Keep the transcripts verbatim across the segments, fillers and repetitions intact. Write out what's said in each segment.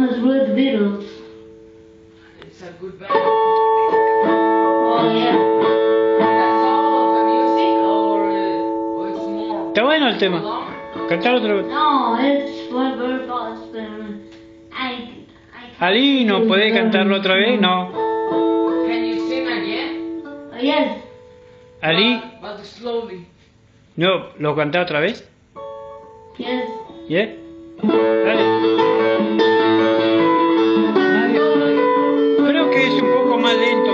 song is with the Beatles. It's a good band. Oh yeah. That's all the music, or, uh, or it's more. Está bueno el tema. long? Cantar otra vez. No, it's for very fast. But I, I Ali, ¿no podés cantarlo otra vez? No. Can you sing again? Oh, yes. Ali, But, but slowly. no, ¿lo cantás otra vez? Yes. ¿Yeah? Dale. Creo que es un poco más lento.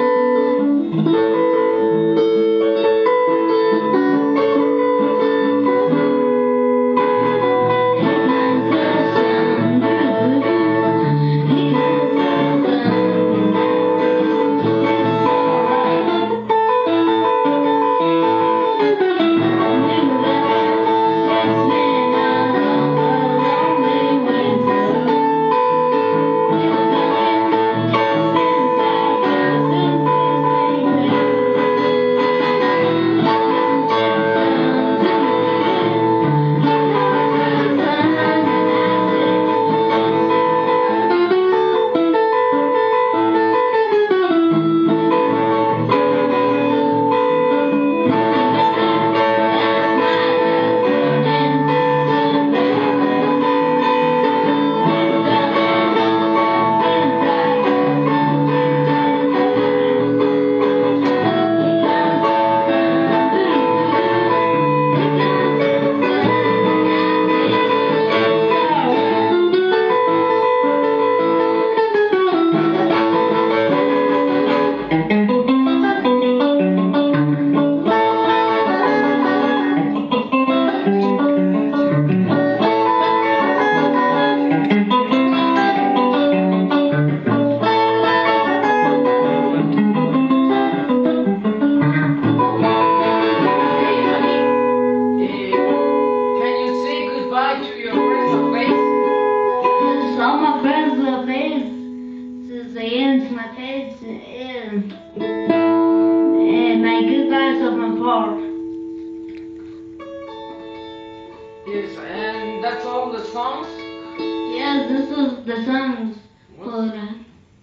Yes, and that's all the songs? Yes, this is the songs. But, uh,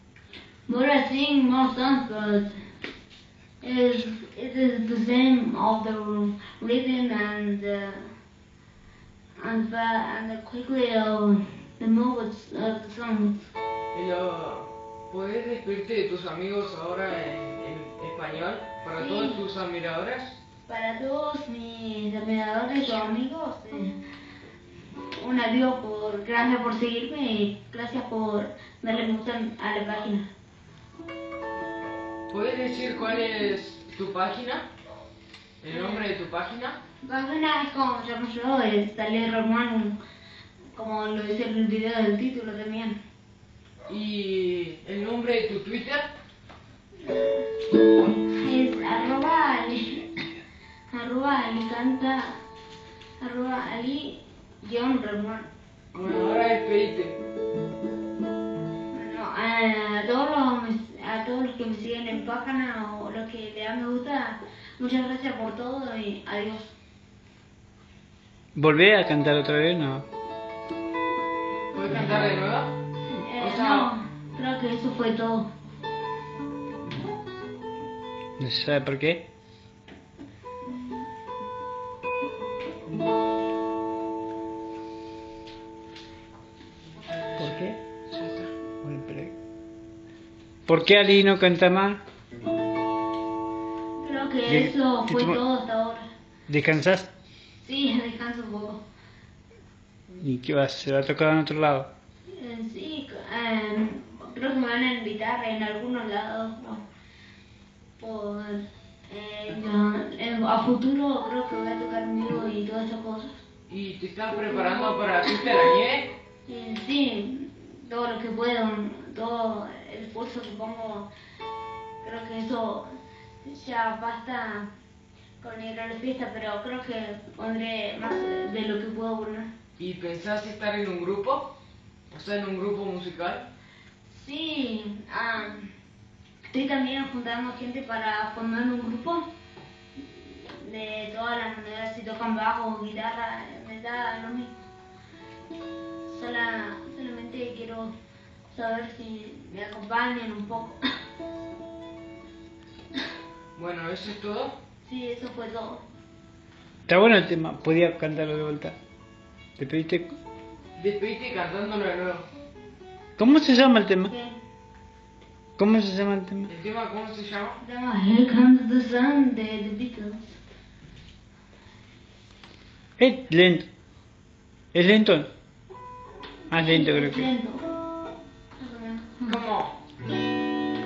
but I sing more songs, but it is, it is the same of the rhythm and uh, and the, and the quickly uh, the movements of the songs. Y lo, ¿puedes despedirte de tus amigos ahora en, en español? Para Sí. todos tus admiradores. Para todos mis admiradores o amigos, eh, un adiós por, gracias por seguirme y gracias por darle me gusta a la página. ¿Puedes decir cuál es tu página? ¿El nombre de tu página? Página es como se llamo yo, es Talía Román, como lo dice en el video del título también. ¿Y el nombre de tu Twitter? Es arroba ali, arroba alicanta, arroba ali guión Román. Bueno, ahora despedite. Bueno, a todos, los, a todos los que me siguen en página o los que le dan me gusta, muchas gracias por todo y adiós. ¿Volvé a cantar otra vez? No. ¿Puedes cantar de nuevo? Eh, O sea- no, creo que eso fue todo. ¿No se sabe por qué? ¿Por qué? Bueno, pero- ¿Por qué Ali no canta más? Creo que De- eso de fue tu- todo hasta ahora. ¿Descansás? Sí, descanso un poco. ¿Y qué vas? ¿Se va a tocar en otro lado? Eh, sí, eh, creo que me van a invitar en algunos lados. ¿No? Por, eh, ya, eh, a futuro creo que voy a tocar en vivo y todas esas cosas. ¿Y te estás preparando para Fiesta de la Nieve? Eh, sí, todo lo que puedo, todo el esfuerzo que pongo, creo que eso ya basta con ir a la fiesta, pero creo que pondré más de lo que puedo poner. ¿Y pensás estar en un grupo? O sea, en un grupo musical. Sí, ah, estoy también juntando gente para formar un grupo de todas las maneras, si tocan bajo o guitarra, me da lo mismo. Sola, solamente quiero a ver si me acompañan un poco. Bueno, ¿eso es todo? Sí, eso fue todo. Está bueno el tema, podía cantarlo de vuelta. ¿Te pediste? Despedite cantándolo de nuevo. ¿Cómo se llama el tema? ¿Qué? ¿Cómo se llama el tema? ¿El tema cómo se llama? Se llama Here Comes the Sun de The Beatles. Es lento. ¿Es lento? Más lento creo Es que. lento. Más o menos. ¿Cómo?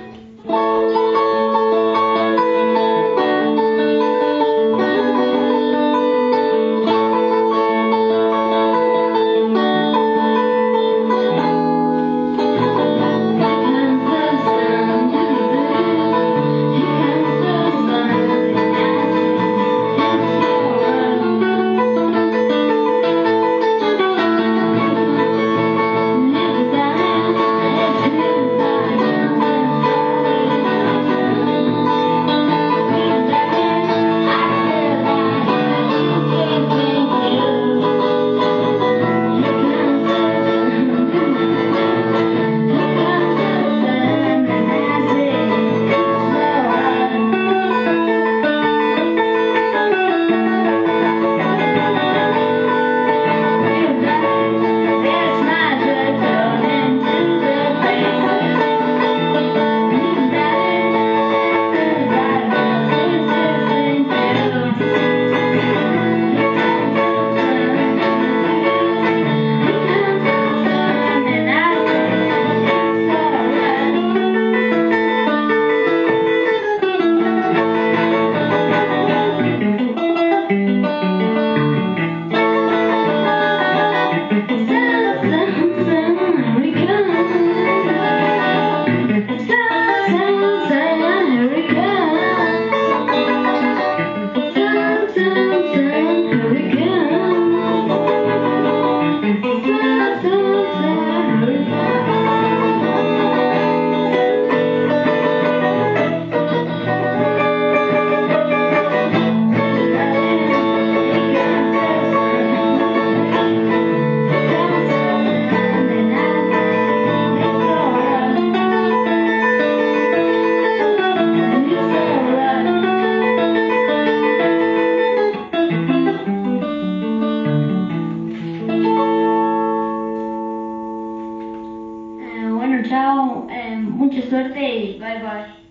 Eh, bueno, chao, eh, mucha suerte y bye bye.